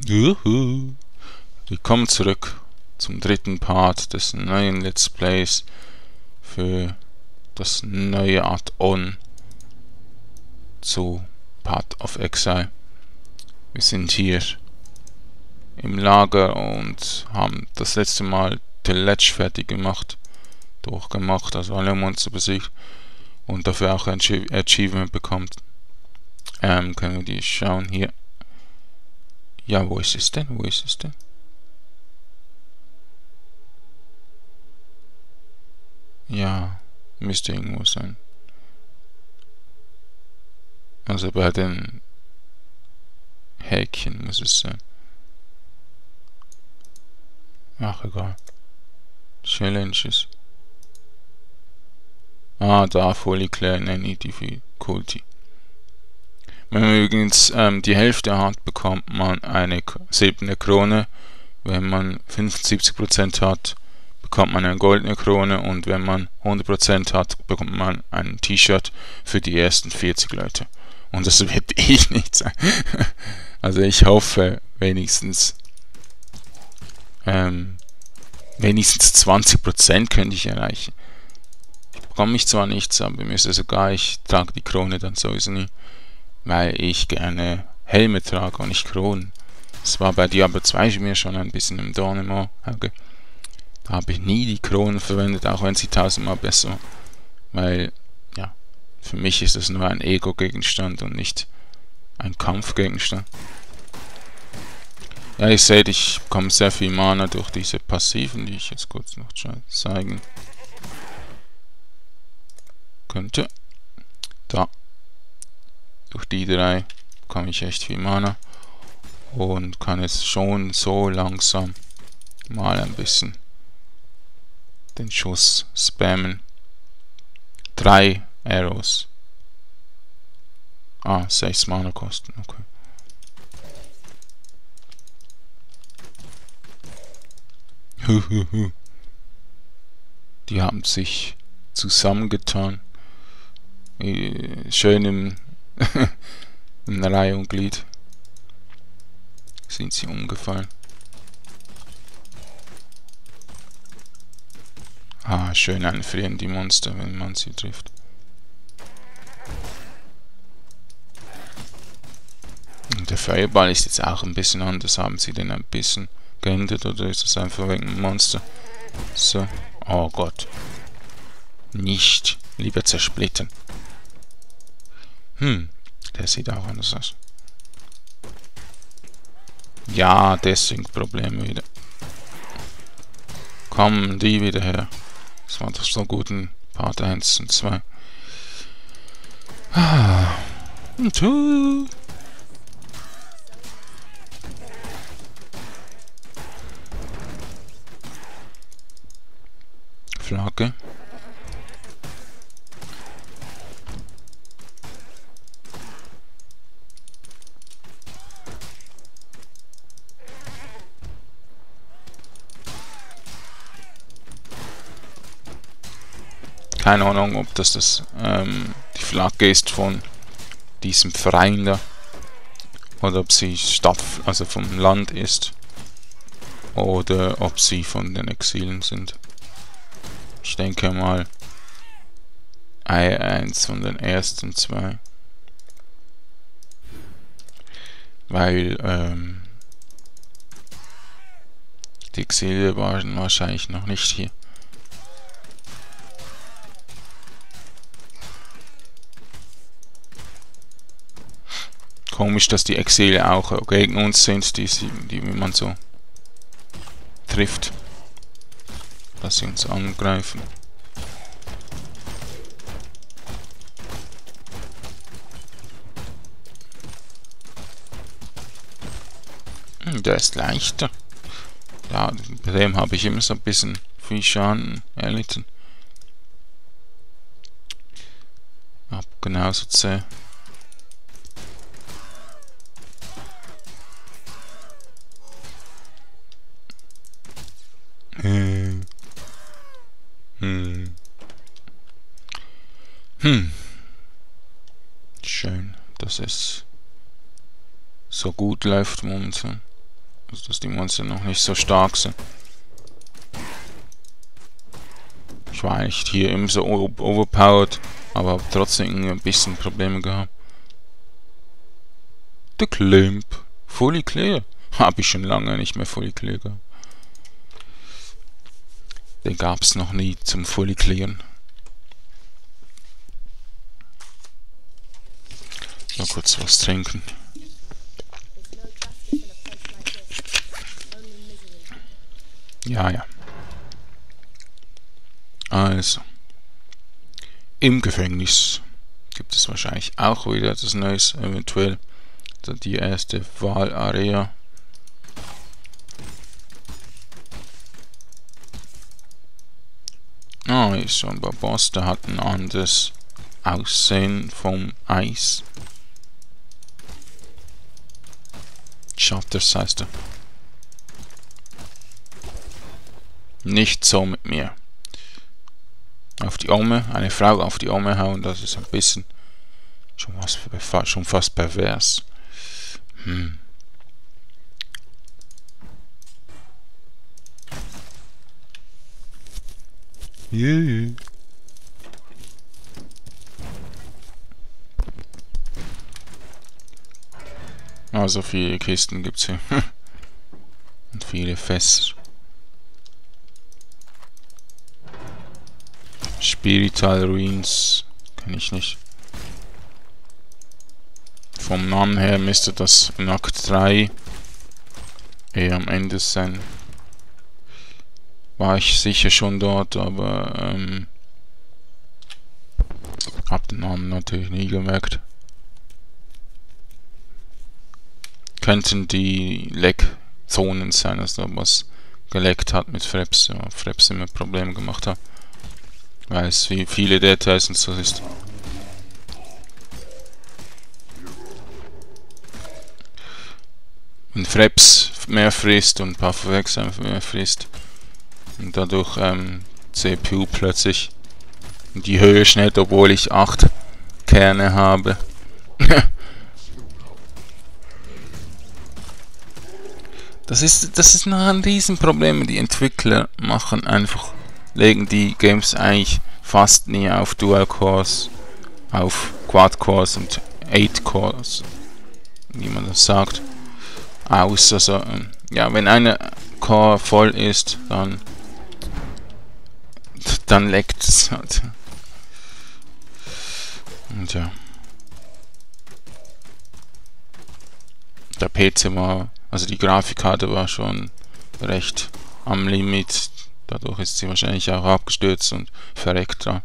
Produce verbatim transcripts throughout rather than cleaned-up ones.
Juhu. Willkommen zurück zum dritten Part des neuen Let's Plays für das neue Add-on zu Path of Exile. Wir sind hier im Lager und haben das letzte Mal The Ledge fertig gemacht, durchgemacht, also alle Monster besiegt und dafür auch ein Achievement bekommt. Ähm, können wir die schauen hier. Ja, wo ist es denn? Wo ist es denn? Ja, müsste irgendwo sein. Also bei den Häkchen muss es sein. Ach, egal. Challenges. Ah, da, Fully Clear Any Difficulty. Wenn man übrigens ähm, die Hälfte hat, bekommt man eine silberne Krone. Wenn man fünfundsiebzig Prozent hat, bekommt man eine goldene Krone. Und wenn man hundert Prozent hat, bekommt man ein T-Shirt für die ersten vierzig Leute. Und das wird ich nicht sein. Also ich hoffe wenigstens ähm, wenigstens zwanzig Prozent könnte ich erreichen. Ich bekomme mich zwar nichts, aber mir ist es sogar, ich trage die Krone dann sowieso nie, weil ich gerne Helme trage und nicht Kronen. Das war bei Diablo zwei mir schon ein bisschen im Dorn im Auge. Da habe ich nie die Kronen verwendet, auch wenn sie tausendmal besser war. Weil, ja, für mich ist es nur ein Ego-Gegenstand und nicht ein Kampfgegenstand. Ja, ihr seht, ich bekomme sehr viel Mana durch diese Passiven, die ich jetzt kurz noch zeigen könnte. Da. Durch die drei bekomme ich echt viel Mana und kann jetzt schon so langsam mal ein bisschen den Schuss spammen. Drei Arrows. Ah, sechs Mana kosten, okay. Die haben sich zusammengetan. Schön im in Reihe und Glied sind sie umgefallen. Ah, schön einfrieren die Monster, wenn man sie trifft. Und der Feuerball ist jetzt auch ein bisschen anders. Haben sie den ein bisschen geändert oder ist es einfach wegen dem Monster? So. Oh Gott. Nicht. Lieber zersplittern. Hm. Der sieht auch anders aus. Ja, deswegen Probleme wieder. Kommen die wieder her. Das war doch so gut in Part eins und zwei. Ah. Und uh. Flagge. Keine Ahnung, ob das, das ähm, die Flagge ist von diesem Verein da oder ob sie Stadt, also vom Land ist oder ob sie von den Exilen sind. Ich denke mal eins von den ersten zwei, weil ähm, die Exile waren wahrscheinlich noch nicht hier. Komisch, dass die Exile auch gegen uns sind, die, die wie man so trifft, dass sie uns angreifen. Hm, der ist leichter. Ja, bei dem habe ich immer so ein bisschen viel Schaden erlitten. Ab genauso zäh. Hm. Hm. Hm. Schön, dass es so gut läuft momentan. Also, dass die Monster noch nicht so stark sind. Ich war eigentlich hier immer so overpowered, aber habe trotzdem irgendwie ein bisschen Probleme gehabt. Der Climb. Fully clear. Habe ich schon lange nicht mehr Fully clear gehabt. Den gab es noch nie zum Fully clearen. Mal kurz was trinken. Ja, ja. Also. Im Gefängnis gibt es wahrscheinlich auch wieder etwas Neues, eventuell die erste Wahlarea. Ah, ist schon bei Boss, der hat ein anderes Aussehen vom Eis. Chapters heißt er. Nicht so mit mir. Auf die Ome, eine Frau auf die Ome hauen, das ist ein bisschen schon, was, schon fast pervers. Hm. Yeah. Also viele Kisten gibt's hier. Und viele Fässer. Spiritual Ruins kenne ich nicht. Vom Namen her müsste das in Akt drei eher am Ende sein. War ich sicher schon dort, aber ähm, hab den Namen natürlich nie gemerkt. Könnten die Leckzonen sein, dass da was geleckt hat mit Fraps, ja, Fraps immer Probleme gemacht hat. Weil es wie viele Details und so ist. Wenn Fraps mehr frisst und Puffwex einfach mehr frisst und dadurch ähm, C P U plötzlich in die Höhe schnellt, obwohl ich acht Kerne habe. Das ist, das ist noch ein Riesenproblem. Die Entwickler machen einfach, legen die Games eigentlich fast nie auf Dual Cores, auf Quad Cores und acht Cores, wie man das sagt, aus. Also, ja, wenn eine Core voll ist, dann, dann leckt es halt. Und ja. Der P C war, also die Grafikkarte war schon recht am Limit. Dadurch ist sie wahrscheinlich auch abgestürzt und verreckt dran.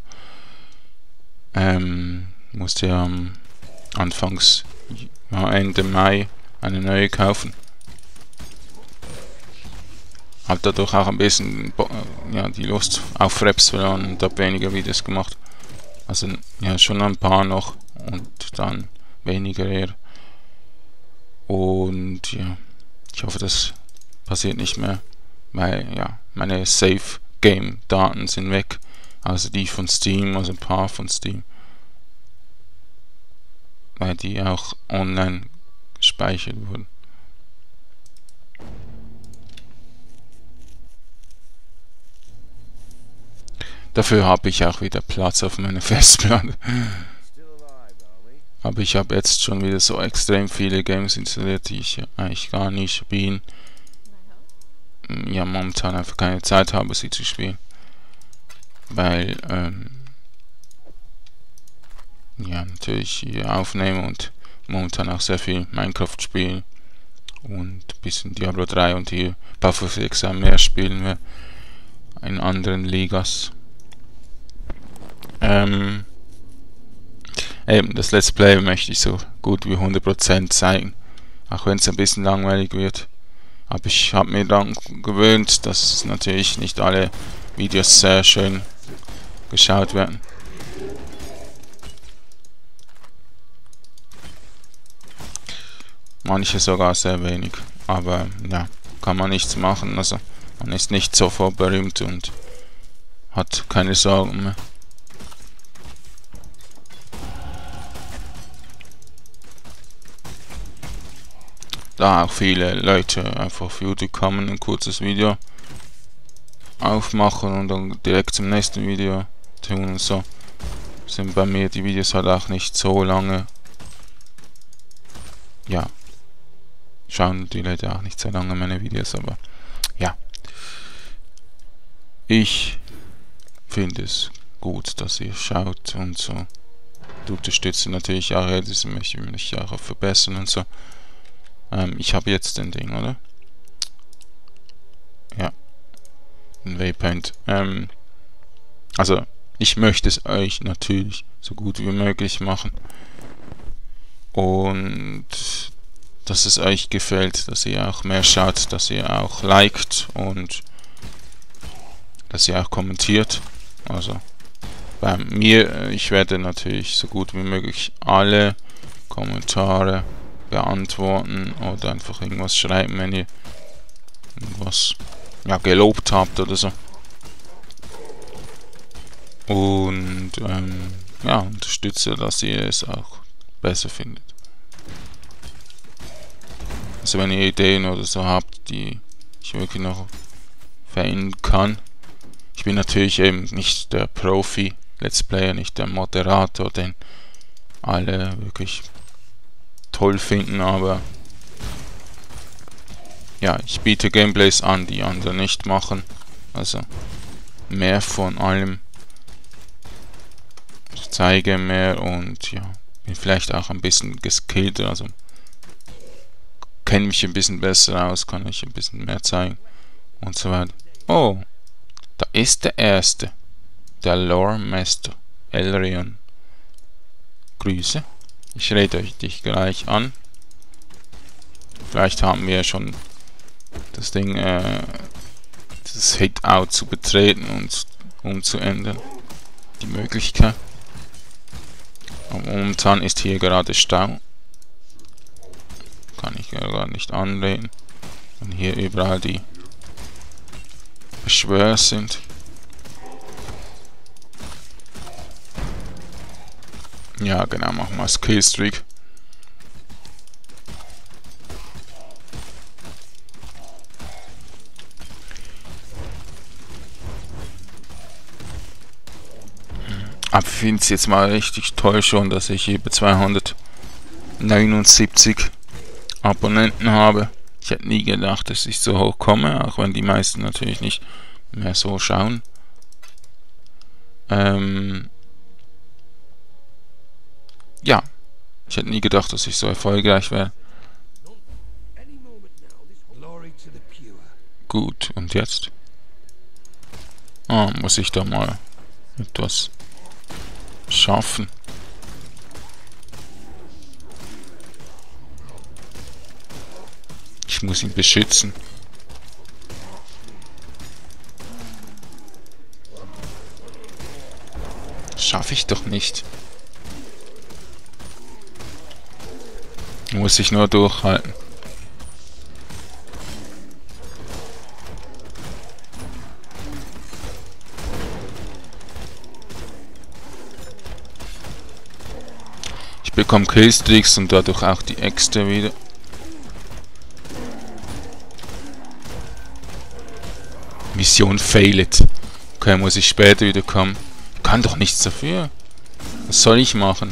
Ähm, musste ja am Anfangs, ja, Ende Mai eine neue kaufen. Hab dadurch auch ein bisschen ja, die Lust auf Fraps verloren und hab weniger Videos gemacht. Also ja, schon ein paar noch und dann weniger eher. Und ja, ich hoffe, das passiert nicht mehr, weil ja, meine Safe-Game-Daten sind weg, also die von Steam, also ein paar von Steam, weil die auch online gespeichert wurden. Dafür habe ich auch wieder Platz auf meiner Festplatte. Aber ich habe jetzt schon wieder so extrem viele Games installiert, die ich eigentlich gar nicht spielen. Ja, momentan einfach keine Zeit habe, sie zu spielen. Weil, ähm, ja, natürlich hier aufnehme und momentan auch sehr viel Minecraft spielen. Und ein bisschen Diablo drei und hier Puffwex mehr spielen wir in anderen Ligas. Ähm, eben, das Let's Play möchte ich so gut wie hundert Prozent zeigen. Auch wenn es ein bisschen langweilig wird. Aber ich habe mir dann gewöhnt, dass natürlich nicht alle Videos sehr schön geschaut werden. Manche sogar sehr wenig. Aber ja, kann man nichts machen. Also man ist nicht sofort berühmt und hat keine Sorgen mehr. da auch viele Leute einfach auf YouTube kommen, ein kurzes Video aufmachen und dann direkt zum nächsten Video tun und so, sind bei mir die Videos halt auch nicht so lange. Ja, schauen die Leute auch nicht so lange meine Videos, aber ja, ich finde es gut, dass ihr schaut und so. Du unterstützt natürlich auch, das möchte ich mich auch verbessern und so. Ähm, ich habe jetzt den Ding, oder? Ja, ein Waypoint. Ähm, also, ich möchte es euch natürlich so gut wie möglich machen. Und dass es euch gefällt, dass ihr auch mehr schaut, dass ihr auch liked und dass ihr auch kommentiert. Also bei mir, ich werde natürlich so gut wie möglich alle Kommentare beantworten oder einfach irgendwas schreiben, wenn ihr irgendwas ja, gelobt habt oder so. Und ähm, ja, unterstütze, dass ihr es auch besser findet. Also wenn ihr Ideen oder so habt, die ich wirklich noch verändern kann. Ich bin natürlich eben nicht der Profi Let's Player, nicht der Moderator, den alle wirklich toll finden, aber ja, ich biete Gameplays an, die andere nicht machen. Also mehr von allem. Ich zeige mehr und ja, bin vielleicht auch ein bisschen geskillter, also kenne mich ein bisschen besser aus, kann ich ein bisschen mehr zeigen und so weiter. Oh, da ist der erste, der Lore Master, Elrion. Grüße, ich rede euch dich gleich an. Vielleicht haben wir schon das Ding, äh, das Hideout zu betreten und umzuändern, die Möglichkeit. Aber momentan ist hier gerade Stau. Kann ich ja gar nicht anreden. Und hier überall die Beschwörer sind. Ja, genau, machen wir Skillstreak. Aber ich finde es jetzt mal richtig toll schon, dass ich über zweihundertneunundsiebzig Abonnenten habe. Ich hätte nie gedacht, dass ich so hoch komme, auch wenn die meisten natürlich nicht mehr so schauen. Ähm ja, ich hätte nie gedacht, dass ich so erfolgreich wäre. Gut, und jetzt? Ah, muss ich da mal etwas schaffen. Ich muss ihn beschützen. Schaffe ich doch nicht. Muss ich nur durchhalten. Ich bekomme Killstreaks und dadurch auch die Äxte wieder. Mission failed. Okay, muss ich später wieder kommen. Kann doch nichts dafür. Was soll ich machen?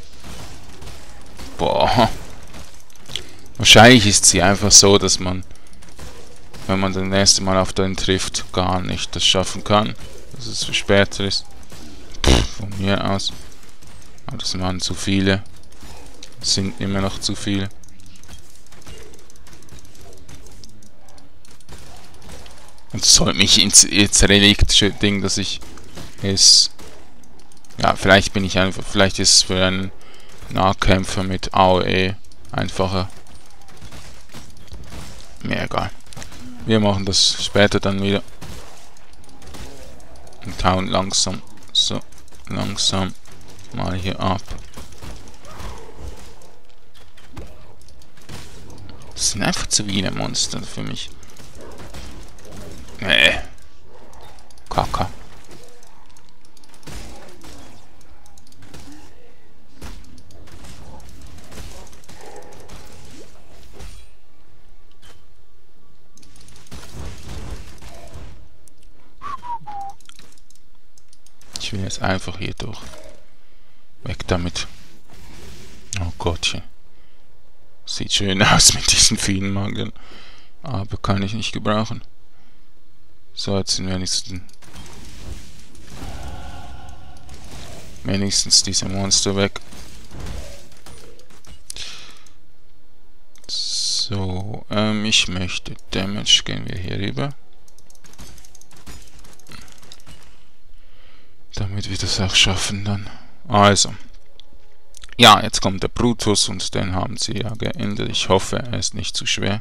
Boah. Wahrscheinlich ist sie einfach so, dass man, wenn man das nächste Mal auf den trifft, gar nicht das schaffen kann. Dass es für später ist. Pff, von mir aus. Aber das waren zu viele. Das sind immer noch zu viele. Und es soll mich ins, ins Relikt-Ding, dass ich es... Ja, vielleicht bin ich einfach... Vielleicht ist es für einen Nahkämpfer mit A O E einfacher. Mir egal. Wir machen das später dann wieder. Und hauen langsam, so, langsam mal hier ab. Das sind einfach zu viele Monster für mich. Nee. Kacke. Ich will jetzt einfach hier durch. Weg damit. Oh Gottchen. Sieht schön aus mit diesen vielen Magneten. Aber kann ich nicht gebrauchen. So, jetzt sind wenigstens... Wenigstens diese Monster weg. So, ähm, ich möchte Damage, gehen wir hier rüber. Damit wir das auch schaffen dann. Also. Ja, jetzt kommt der Brutus und den haben sie ja geändert. Ich hoffe, er ist nicht zu schwer.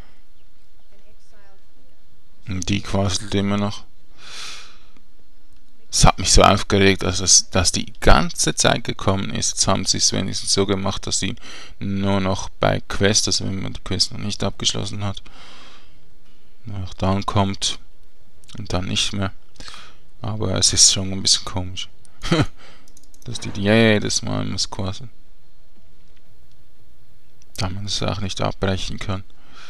Und die quasselt immer noch. Es hat mich so aufgeregt, dass, es, dass die ganze Zeit gekommen ist. Jetzt haben sie es wenigstens so gemacht, dass sie nur noch bei Quest, also wenn man die Quest noch nicht abgeschlossen hat, noch dann kommt und dann nicht mehr. Aber es ist schon ein bisschen komisch, dass die jedes Mal muss quasseln, da man es auch nicht abbrechen kann.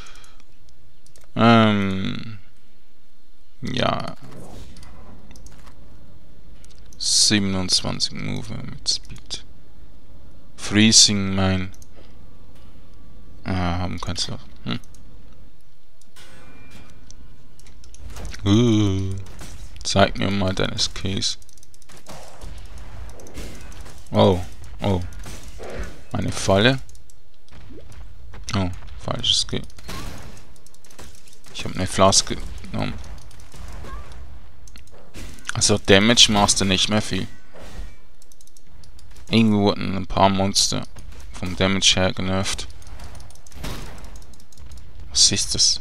Ähm, ja. siebenundzwanzig Movement Speed. Freezing mein. Ah, haben kein Slot. Hm. Uh, zeig mir mal deine Skills. Oh, oh. Eine Falle. Oh, falsches Skill. Ich habe eine Flaske genommen. Also Damage machst du nicht mehr viel. Irgendwie wurden ein paar Monster vom Damage her genervt. Was ist das?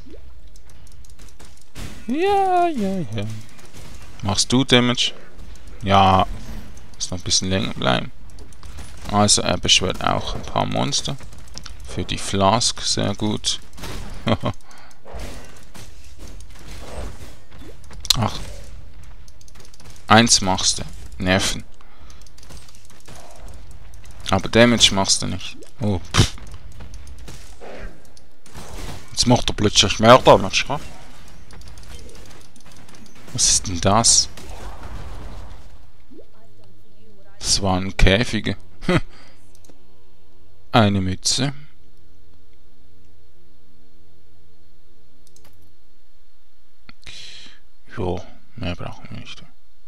Ja, ja, ja. Machst du Damage? Ja. Muss noch ein bisschen länger bleiben. Also er beschwört auch ein paar Monster. Für die Flask sehr gut. Ach. Eins machst du. Nerven. Aber Damage machst du nicht. Oh, pff. Jetzt macht er plötzlich mehr Damage, ha? Was ist denn das? Das waren Käfige. Eine Mütze. Jo, mehr brauchen wir nicht.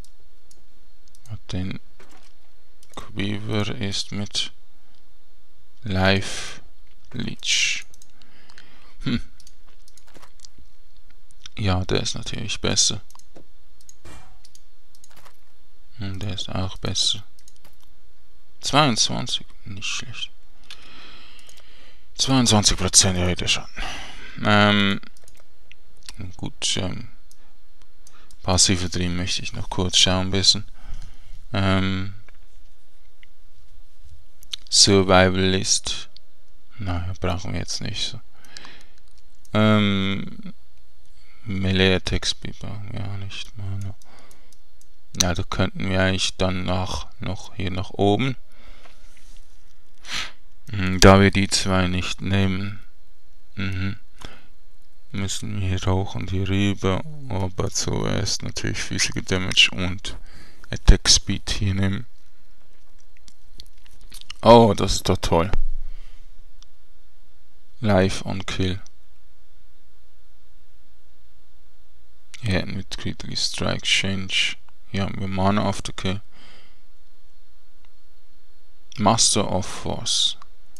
Den Quiver ist mit Live Leech. Hm. Ja, der ist natürlich besser. Und der ist auch besser. zweiundzwanzig, nicht schlecht. zweiundzwanzig Prozent heute schon. Ähm, gut, ähm, passive drin möchte ich noch kurz schauen ein bisschen. Ähm, Survivalist. Naja, brauchen wir jetzt nicht so. Ähm, Melee Attack Speed brauchen wir auch nicht. Mal. Ja, da könnten wir eigentlich dann nach, noch hier nach oben. Da wir die zwei nicht nehmen, mhm, müssen wir hier hoch und hier rüber. Aber zuerst natürlich Physical Damage und Attack Speed hier nehmen. Oh, das ist doch toll. Live on Kill. Hier hätten wir Critical Strike Change. Hier haben wir Mana after Kill. Master of Force.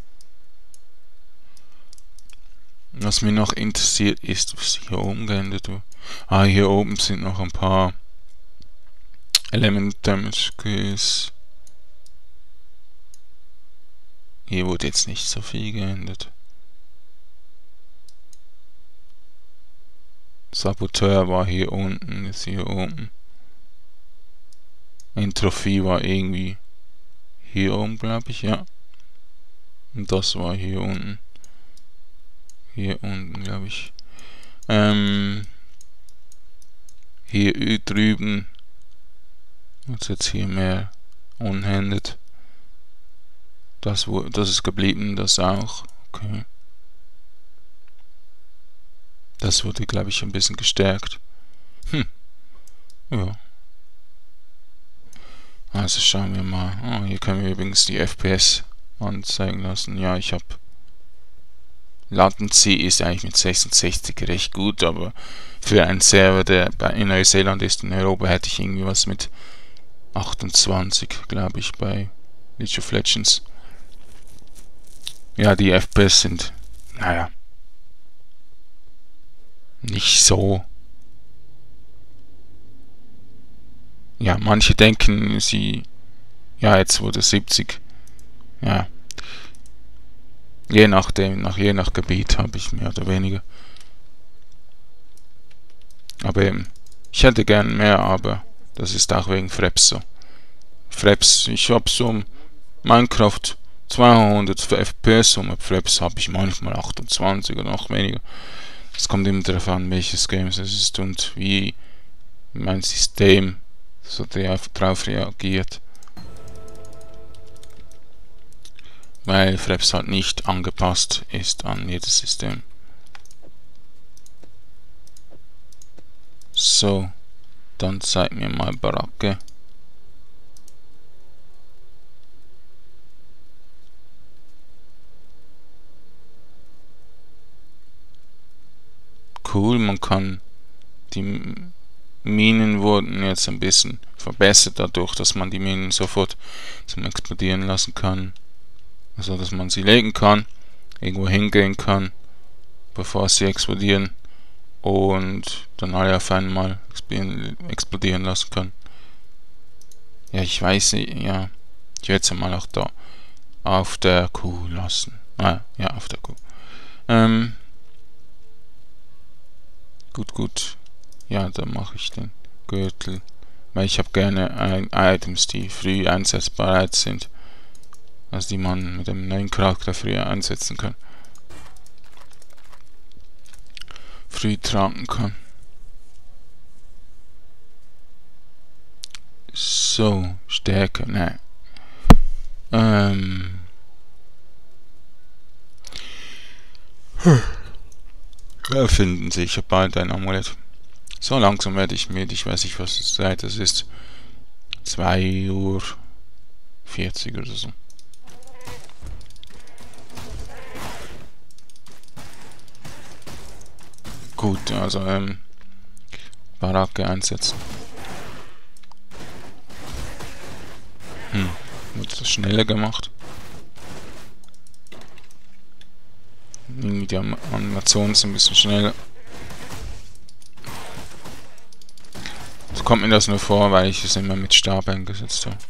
Was mich noch interessiert ist, was hier oben geändert wird. Ah, hier oben sind noch ein paar Element Damage Skills. Hier wurde jetzt nicht so viel geändert. Saboteur war hier unten, ist hier oben. Entropie war irgendwie hier oben, glaube ich, ja. Und das war hier unten. Hier unten, glaube ich. Ähm, hier drüben. Und jetzt hier mehr unhanded. Das, das ist geblieben, das auch. Okay. Das wurde, glaube ich, ein bisschen gestärkt. Hm. Ja. Also schauen wir mal. Oh, hier können wir übrigens die F P S anzeigen lassen. Ja, ich habe Latency ist eigentlich mit sechsundsechzig recht gut, aber für einen Server, der in Neuseeland ist, in Europa, hätte ich irgendwie was mit achtundzwanzig, glaube ich, bei League of Legends. Ja, die F P S sind, naja, nicht so. Ja, manche denken, sie, ja, jetzt wurde siebzig. Ja, je nachdem, nach je nach Gebiet habe ich mehr oder weniger. Aber eben, ich hätte gern mehr, aber das ist auch wegen Fraps so. Fraps, ich habe so Minecraft zweihundert F P S und mit Fraps habe ich manchmal achtundzwanzig oder noch weniger. Es kommt immer darauf an, welches Game es ist und wie mein System so darauf reagiert. Weil Fraps halt nicht angepasst ist an jedes System. So, dann zeig mir mal Baracke. Cool, man kann, die Minen wurden jetzt ein bisschen verbessert dadurch, dass man die Minen sofort zum Explodieren lassen kann. Also dass man sie legen kann, irgendwo hingehen kann, bevor sie explodieren und dann alle auf einmal explodieren lassen kann. Ja, ich weiß nicht, ja, ich werde es ja mal auch da auf der Kuh lassen. Ah, ja, auf der Kuh. Ähm, Gut, gut. Ja, dann mache ich den Gürtel. Weil ich habe gerne Items, die früh einsetzbereit sind. Also die man mit einem neuen Charakter früh einsetzen kann. Früh tragen kann. So, Stärke, ne. Ähm. Erfinden sich, ich habe bald ein Amulett. So langsam werde ich müde, ich weiß nicht, was es Zeit das ist. zwei Uhr vierzig oder so. Gut, also ähm, Baracke einsetzen. Hm, wird das schneller gemacht. Irgendwie die Animation ist ein bisschen schneller. So kommt mir das nur vor, weil ich es immer mit Stab eingesetzt habe.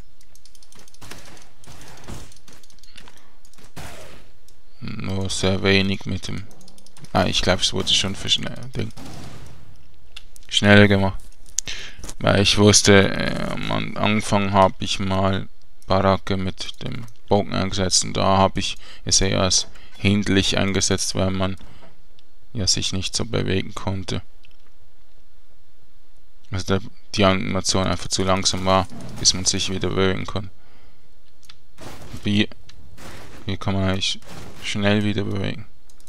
Nur sehr wenig mit dem... Ah, ich glaube, es wurde schon für schnell, Ding. schneller gemacht. Weil ich wusste, äh, am Anfang habe ich mal Baracke mit dem Bogen eingesetzt und da habe ich es eher als hinderlich eingesetzt, weil man ja sich nicht so bewegen konnte. Also der, die Animation einfach zu langsam war, bis man sich wieder bewegen kann. Wie, hier kann man eigentlich schnell wieder bewegen.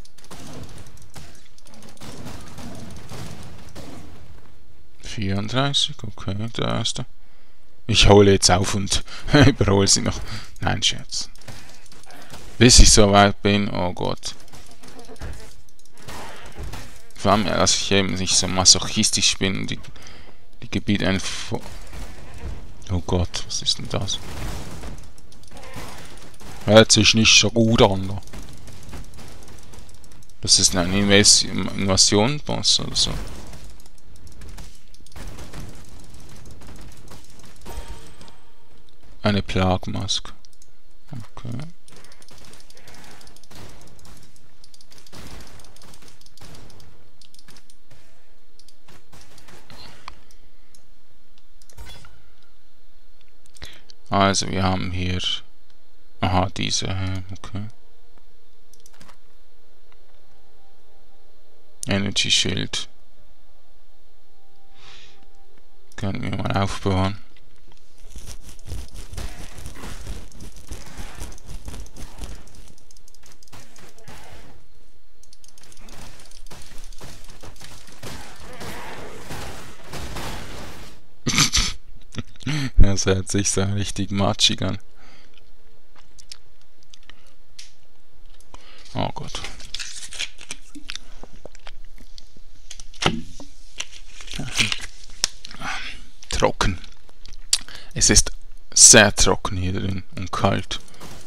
vierunddreißig, okay, der erste. Ich hole jetzt auf und überhole sie noch. Nein, Scherz. Bis ich so weit bin, oh Gott. Vor allem, dass ich eben nicht so masochistisch bin und die, die Gebiete einfach... Oh Gott, was ist denn das? Hört sich nicht so gut an. Das ist ein Invas Invasion-Boss oder so. Eine Plagmask. Okay. Also wir haben hier... Aha, diese, okay. Energy Shield. Können wir mal aufbauen. Das hört sich so richtig matschig an. Oh Gott. Trocken. Es ist sehr trocken hier drin und kalt.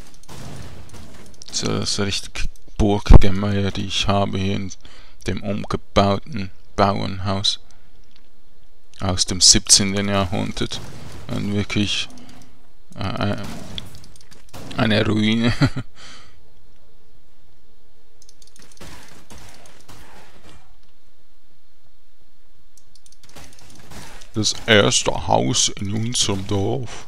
So, so richtig Burggemäuer, die ich habe hier in dem umgebauten Bauernhaus aus dem siebzehnten Jahrhundert. Und wirklich äh, eine Ruine. Das erste Haus in unserem Dorf.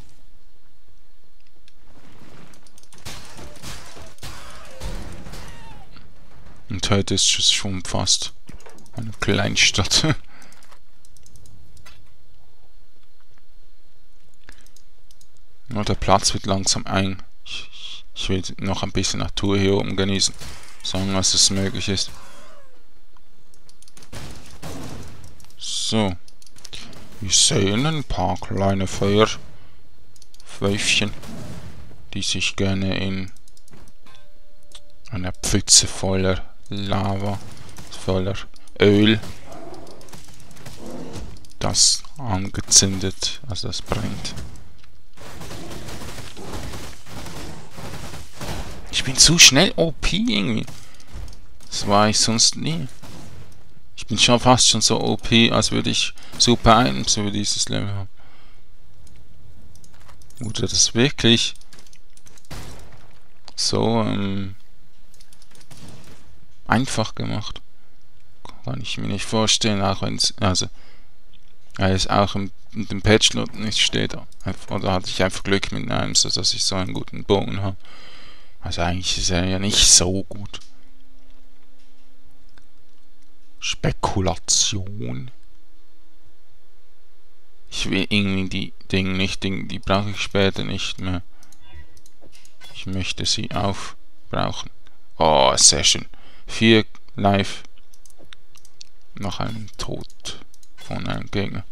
Und heute ist es schon fast eine Kleinstadt. Nur der Platz wird langsam ein. Ich, ich will noch ein bisschen Natur hier oben genießen, solange es möglich ist. So. Wir sehen ein paar kleine Feuerwölfchen, die sich gerne in einer Pfütze voller Lava, voller Öl, das angezündet, also das brennt. Ich bin zu schnell O P irgendwie. Das war ich sonst nie. Ich bin schon fast schon so O P, als würde ich super Items über dieses Level haben. Wurde das wirklich so ähm, einfach gemacht? Kann ich mir nicht vorstellen, auch wenn es, also, weil es auch in, in den Patchnoten nicht steht. Oder hatte ich einfach Glück mit einem, so dass ich so einen guten Bogen habe. Also eigentlich ist er ja nicht so gut. Spekulation. Ich will irgendwie die Dinge nicht, die, die brauche ich später nicht mehr. Ich möchte sie aufbrauchen. Oh, sehr schön. Vier Life nach einem Tod von einem Gegner.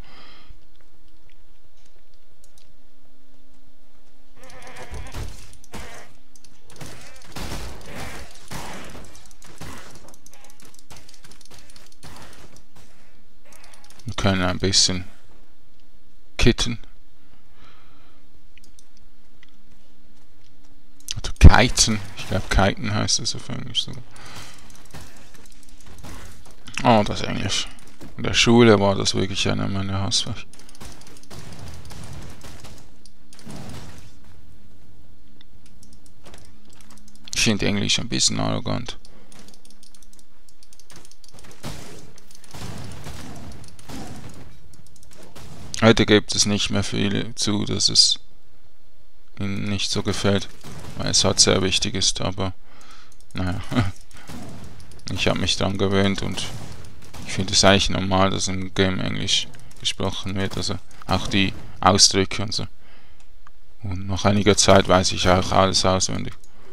Wir können ein bisschen kitten. Oder kiten. Ich glaube kiten heißt das auf Englisch sogar. Oh, das Englisch. In der Schule war das wirklich einer meiner Hassfächer. Ich finde Englisch ein bisschen arrogant. Heute gibt es nicht mehr viele zu, dass es ihnen nicht so gefällt, weil es halt sehr wichtig ist, aber naja, ich habe mich daran gewöhnt und ich finde es eigentlich normal, dass im Game Englisch gesprochen wird, also auch die Ausdrücke und so. Und nach einiger Zeit weiß ich auch alles auswendig.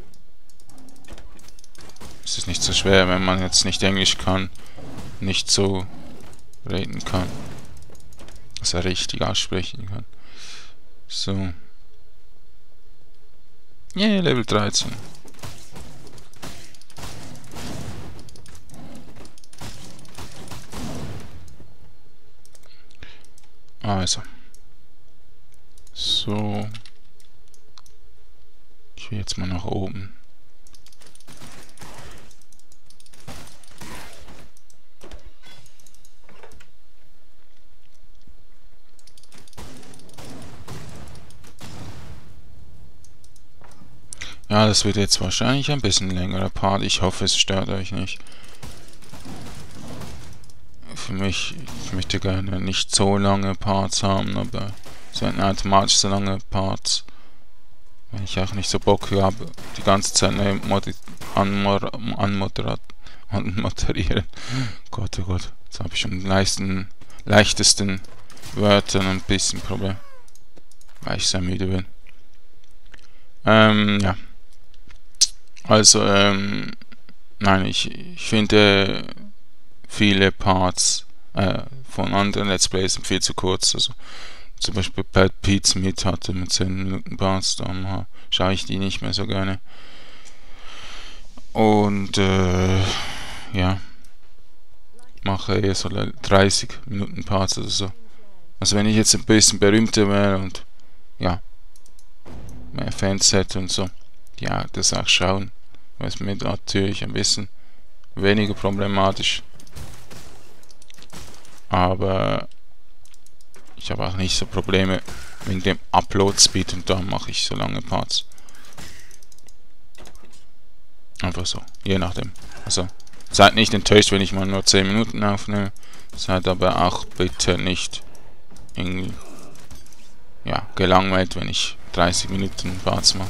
Es ist nicht so schwer, wenn man jetzt nicht Englisch kann, nicht so reden kann. Dass er richtig aussprechen kann. So. Yeah, Level dreizehn. Also. So. Ich will jetzt mal nach oben. Ja, das wird jetzt wahrscheinlich ein bisschen längerer Part. Ich hoffe, es stört euch nicht. Für mich, ich möchte gerne nicht so lange Parts haben, aber es werden automatisch so lange Parts, wenn ich auch nicht so Bock habe, die ganze Zeit anmoderieren. Gott, oh Gott, jetzt habe ich schon den leichtesten, leichtesten Wörtern ein bisschen Problem, weil ich sehr müde bin. Ähm, ja. Also, ähm, nein, ich, ich finde viele Parts äh, von anderen Let's Plays sind viel zu kurz. Also, zum Beispiel Bad Pete mit hatte mit zehn Minuten Parts, dann schaue ich die nicht mehr so gerne. Und äh, ja, mache eher so dreißig Minuten Parts oder so. Also wenn ich jetzt ein bisschen berühmter wäre und ja, mehr Fans hätte und so, ja, das auch schauen, weil es mir natürlich ein bisschen weniger problematisch. Aber ich habe auch nicht so Probleme wegen dem Upload-Speed und da mache ich so lange Parts. Einfach so, je nachdem. Also, seid nicht enttäuscht, wenn ich mal nur zehn Minuten aufnehme. Seid aber auch bitte nicht irgendwie, ja, gelangweilt, wenn ich dreißig Minuten Parts mache.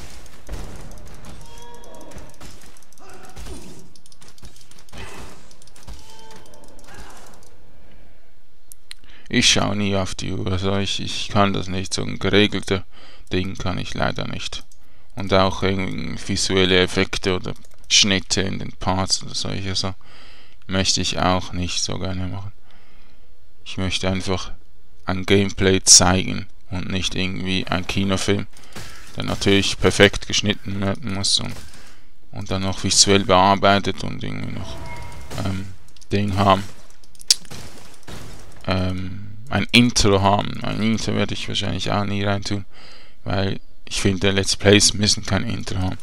Ich schaue nie auf die Uhr, also ich, ich kann das nicht, so ein geregelter Ding kann ich leider nicht. Und auch irgendwie visuelle Effekte oder Schnitte in den Parts oder solche so möchte ich auch nicht so gerne machen. Ich möchte einfach ein Gameplay zeigen und nicht irgendwie ein Kinofilm, der natürlich perfekt geschnitten werden muss und, und dann noch visuell bearbeitet und irgendwie noch ähm, Ding haben. Ähm, ein Intro haben. Ein Intro werde ich wahrscheinlich auch nie reintun, weil ich finde, Let's Plays müssen kein Intro haben.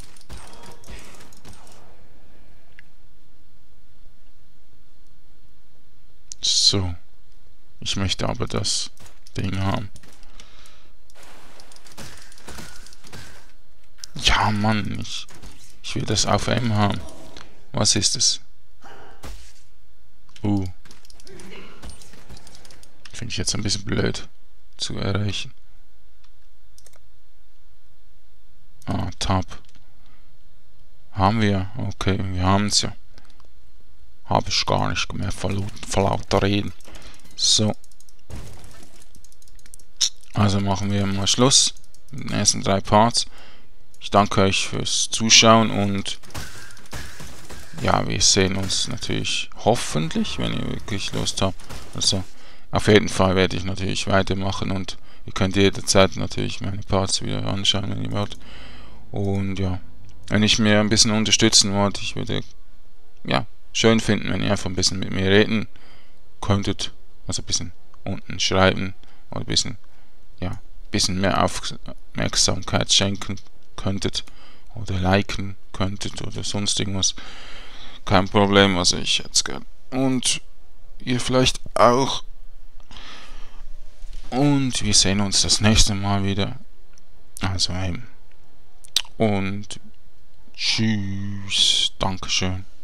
So. Ich möchte aber das Ding haben. Ja, Mann, ich, ich will das auf M haben. Was ist es? Uh. Finde ich jetzt ein bisschen blöd zu erreichen. Ah, Tab. Haben wir? Okay, wir haben es ja. Habe ich gar nicht mehr vor lauter Reden. So. Also machen wir mal Schluss mit den ersten drei Parts. Ich danke euch fürs Zuschauen und ja, wir sehen uns natürlich hoffentlich, wenn ihr wirklich Lust habt. Also auf jeden Fall werde ich natürlich weitermachen und ihr könnt jederzeit natürlich meine Parts wieder anschauen, wenn ihr wollt. Und ja, wenn ich mir ein bisschen unterstützen wollt, ich würde ja schön finden, wenn ihr einfach ein bisschen mit mir reden könntet, also ein bisschen unten schreiben oder ein bisschen, ja, ein bisschen mehr Aufmerksamkeit schenken könntet oder liken könntet oder sonst irgendwas. Kein Problem, also ich hätte es gern. Und ihr vielleicht auch. Und wir sehen uns das nächste Mal wieder. Also eben. Und tschüss. Dankeschön.